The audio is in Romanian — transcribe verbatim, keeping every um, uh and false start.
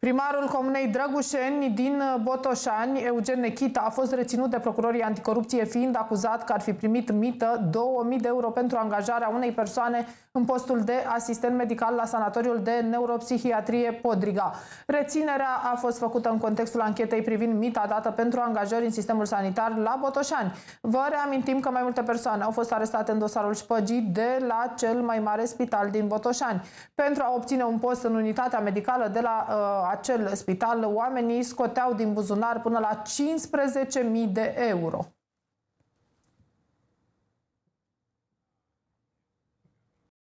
Primarul Comunei Drăgușeni din Botoșani, Eugen Nechita, a fost reținut de procurorii anticorupție fiind acuzat că ar fi primit mită două mii de euro pentru angajarea unei persoane în postul de asistent medical la sanatoriul de neuropsihiatrie Podriga. Reținerea a fost făcută în contextul anchetei privind mita dată pentru angajări în sistemul sanitar la Botoșani. Vă reamintim că mai multe persoane au fost arestate în dosarul șpăgii de la cel mai mare spital din Botoșani. Pentru a obține un post în unitatea medicală de la uh, acel spital, oamenii scoteau din buzunar până la cincisprezece mii de euro.